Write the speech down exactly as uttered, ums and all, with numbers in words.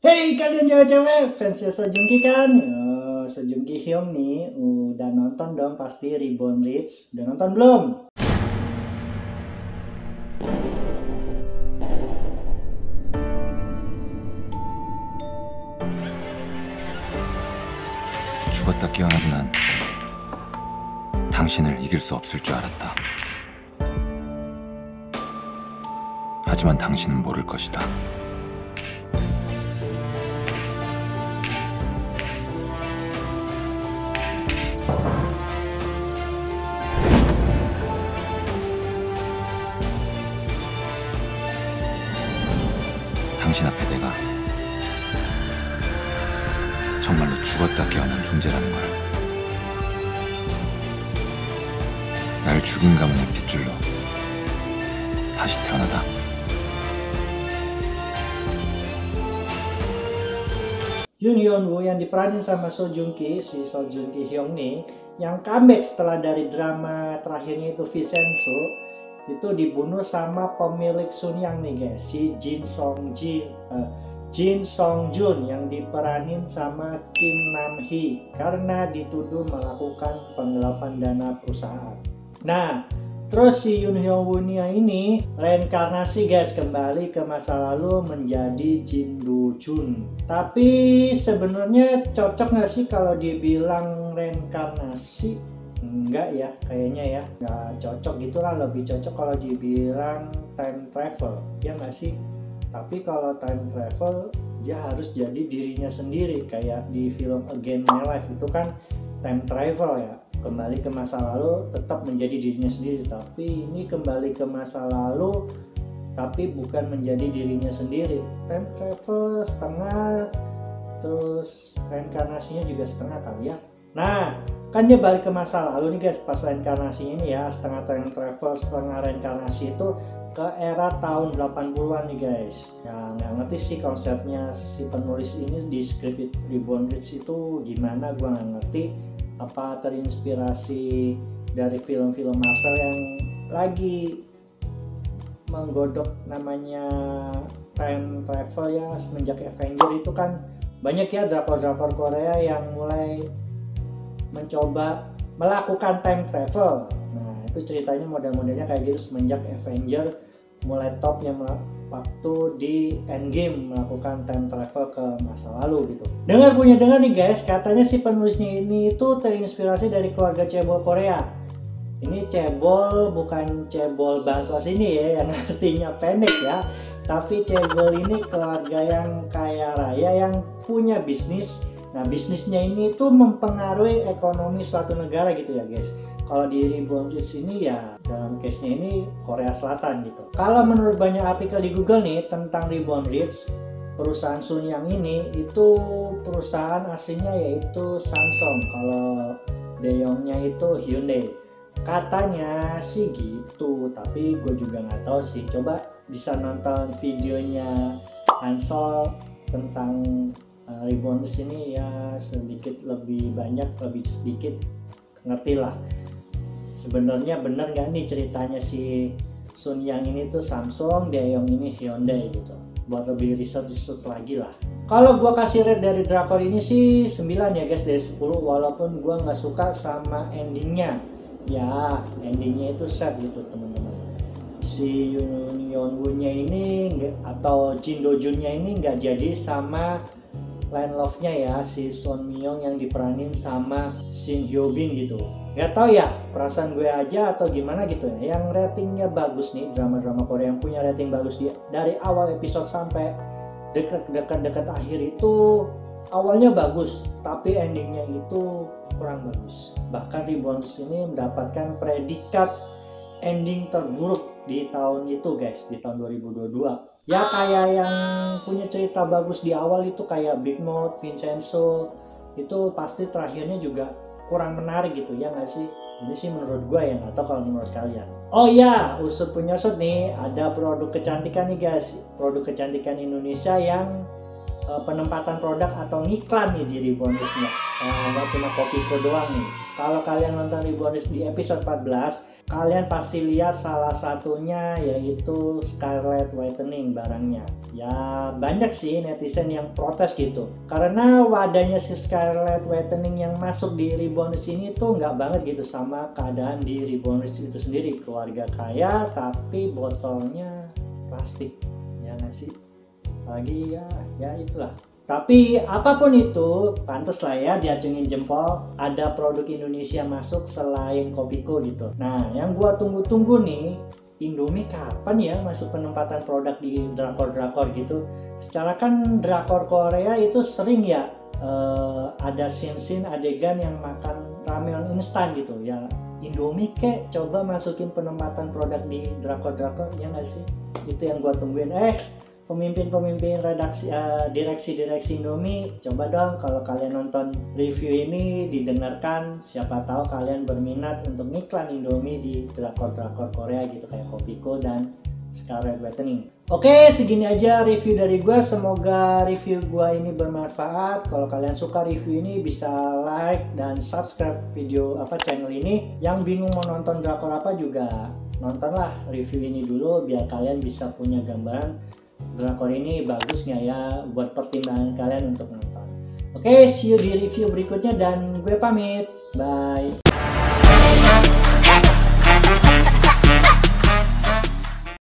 Hey kalian cewek-cewek, fansnya Sejungki kan? Oh, Sejungki Hyung nih, udah nonton dong pasti Reborn Rites. Udah nonton belum? 죽었다 깨어나도 난 당신을 이길 수 없을 줄 알았다. 하지만 당신은 모를 것이다. 당신 앞에 내가 정말로 죽었다 깨어난 존재라는 걸. 날 죽인 가문의 핏줄로 다시 태어나다. Yoon Hyun Woo yang diperanin sama So Joong Ki, si So Joong Ki Hyung nih, yang comeback setelah dari drama terakhirnya itu Vincenzo, itu dibunuh sama pemilik Sun Yang nih guys, si Jin Song Ji, uh, Jin Song Jun yang diperanin sama Kim Nam Hee karena dituduh melakukan penggelapan dana perusahaan. Nah, terus si Yoon Hyun Woo ini reinkarnasi guys, kembali ke masa lalu menjadi Jin Do Jun. Tapi sebenarnya cocok nggak sih kalau dibilang reinkarnasi? Enggak ya, kayaknya ya nggak cocok gitulah. Lebih cocok kalau dibilang time travel, ya nggak sih? Tapi kalau time travel dia harus jadi dirinya sendiri, kayak di film Again My Life itu kan time travel ya, kembali ke masa lalu tetap menjadi dirinya sendiri. Tapi ini kembali ke masa lalu tapi bukan menjadi dirinya sendiri. Time travel setengah, terus reinkarnasinya juga setengah kali ya. Nah, kan dia balik ke masa lalu nih guys, pas reinkarnasinya ini ya, setengah time travel, setengah reinkarnasi itu ke era tahun delapan puluhan nih guys. Ya nggak ngerti sih konsepnya si penulis ini di script Reborn Rites itu gimana, gua nggak ngerti. Apa terinspirasi dari film-film Marvel yang lagi menggodok namanya time travel ya, semenjak Avenger itu kan banyak ya drakor-drakor Korea yang mulai mencoba melakukan time travel. Nah itu ceritanya model-modelnya kayak gitu semenjak Avenger mulai topnya waktu di Endgame melakukan time travel ke masa lalu gitu. Dengar punya dengar nih guys, katanya si penulisnya ini itu terinspirasi dari keluarga cebol Korea. Ini cebol bukan cebol bahasa sini ya yang artinya pendek ya, tapi cebol ini keluarga yang kaya raya yang punya bisnis. Nah bisnisnya ini tuh mempengaruhi ekonomi suatu negara gitu ya guys. Kalau di Reborn Rites ini ya dalam case-nya ini Korea Selatan gitu. Kalau menurut banyak artikel di Google nih tentang Reborn Rites, perusahaan Sun Yang ini itu perusahaan aslinya yaitu Samsung. Kalau Daewoo-nya itu Hyundai. Katanya sih gitu, tapi gue juga nggak tahu sih. Coba bisa nonton videonya Hansol tentang uh, Reborn Rites ini ya, sedikit lebih banyak, lebih sedikit ngerti lah. Sebenarnya bener nggak nih ceritanya si Sun Yang ini tuh Samsung, Daewoo ini Hyundai gitu. Buat lebih riset-riset lagi lah. Kalau gue kasih rate dari drakor ini sih sembilan ya guys dari sepuluh, walaupun gue nggak suka sama endingnya. Ya endingnya itu sad gitu teman-teman. Si Yoon Hyun Woo-nya ini atau Jin Do Jun-nya ini nggak jadi sama line love-nya ya, si Son Myung yang diperanin sama Shin Hyo Bin gitu. Gak tau ya perasaan gue aja atau gimana gitu ya, yang ratingnya bagus nih, drama-drama Korea yang punya rating bagus dia dari awal episode sampai dekat-dekat akhir itu awalnya bagus tapi endingnya itu kurang bagus. Bahkan Reborn Rites ini mendapatkan predikat ending terburuk di tahun itu guys, di tahun dua ribu dua puluh dua. Ya kayak yang punya cerita bagus di awal itu kayak Big Mouth, Vincenzo, itu pasti terakhirnya juga kurang menarik gitu ya nggak sih? Ini sih menurut gue ya, atau kalau menurut kalian. Oh ya, usut punya usut nih, ada produk kecantikan nih guys, produk kecantikan Indonesia yang uh, penempatan produk atau ngiklan nih di Reborn Rites-nya. Nah, nggak cuma Kopiko doang nih. Kalau kalian nonton Reborn di episode empat belas, kalian pasti lihat salah satunya yaitu Scarlet Whitening barangnya. Ya banyak sih netizen yang protes gitu, karena wadahnya si Scarlet Whitening yang masuk di Reborn ini tuh nggak banget gitu sama keadaan di Reborn itu sendiri. Keluarga kaya tapi botolnya plastik, ya nggak sih? Lagi ya, ya itulah. Tapi apapun itu, pantas lah ya diacungin jempol ada produk Indonesia masuk selain Kopiko gitu. Nah, yang gua tunggu-tunggu nih, Indomie kapan ya masuk penempatan produk di drakor-drakor gitu. Secara kan drakor Korea itu sering ya eh, ada scene-scene adegan yang makan ramen instan gitu ya. Indomie kek coba masukin penempatan produk di drakor-drakor, ya nggak sih? Itu yang gua tungguin. Eh pemimpin-pemimpin redaksi uh, direksi-direksi Indomie, coba dong kalau kalian nonton review ini didengarkan, siapa tahu kalian berminat untuk ngiklan Indomie di drakor-drakor Korea gitu kayak Kopiko dan Scarlet Whitening. Oke, segini aja review dari gue. Semoga review gue ini bermanfaat. Kalau kalian suka review ini bisa like dan subscribe video apa channel ini. Yang bingung mau nonton drakor apa juga nontonlah review ini dulu biar kalian bisa punya gambaran drakor ini bagus nggak ya buat pertimbangan kalian untuk nonton. Oke, see you di review berikutnya dan gue pamit. Bye.